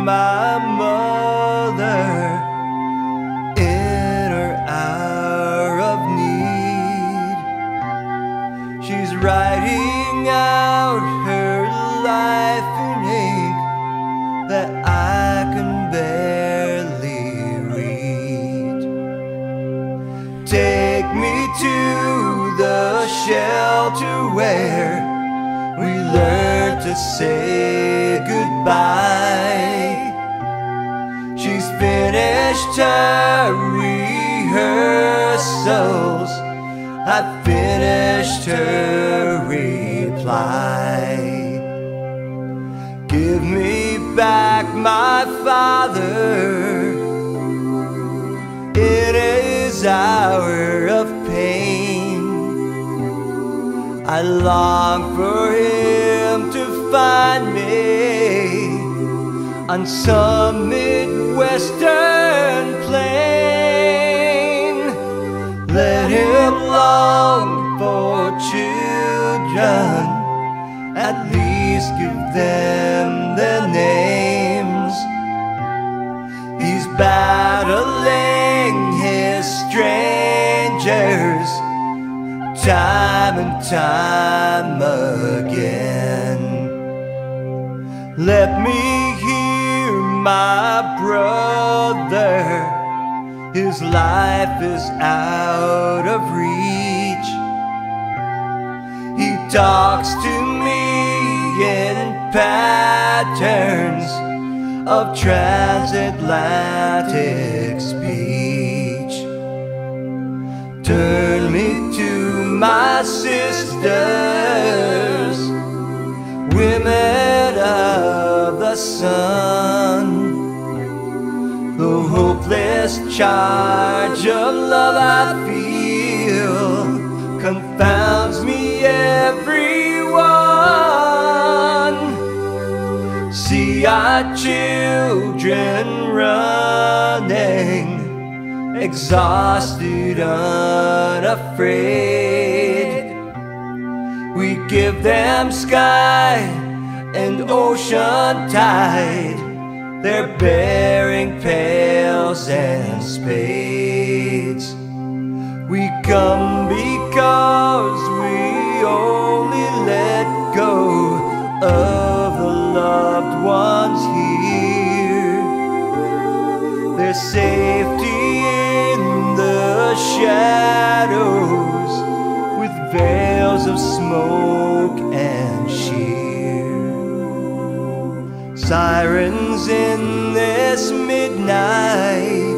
my mother in her hour of need. She's writing out her life in ink that I can barely read. Take me to the shelter where we learn to say goodbye. She's finished her rehearsals, I've finished her reply. Give me back my father in his hour of pain. I long for him to find me on some Midwestern plain. Let him long for children, at least give them their names. He's battling his strangers time and time again. Let me hear my brother, his life is out of reach. He talks to me in patterns of transatlantic speech. Turn me to my sisters, women of the sun. The hopeless charge of love I feel confounds me, everyone. See our children running, exhausted, unafraid. We give them sky and ocean tide, they're bearing pails and spades. We come because we only let go of the loved ones here. There's safety in the shadows, with veils of smoke and sheer. Sirens in this midnight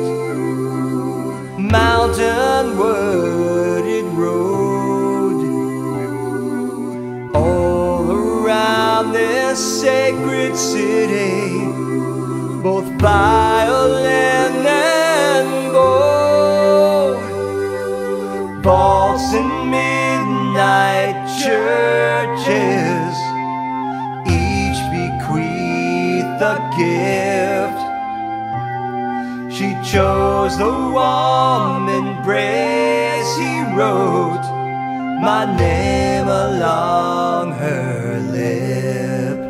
mountain wooded road. All around this sacred city, both violin and bow. Vaults and midnight churches, each bequeath a gift. She chose the warm embrace, he wrote my name along her lip.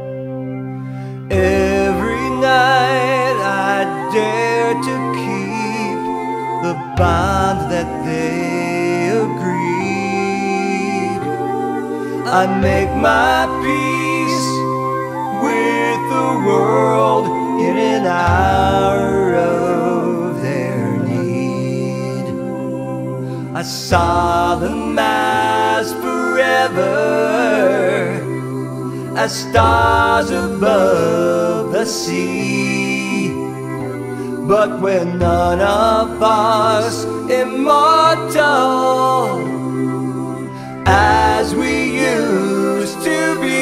Every night I dare to keep the bond that they agreed. I make my peace with the world in an hour of their need. I saw them as forever, as stars above the sea. But we're none of us immortal as we used to be.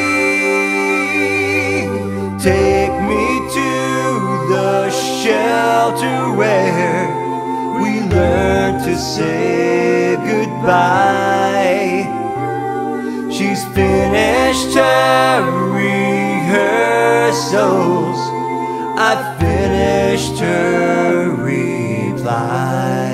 Take me to the shelter where we learn to say goodbye. She's finished her rehearsals, I've finished her reply.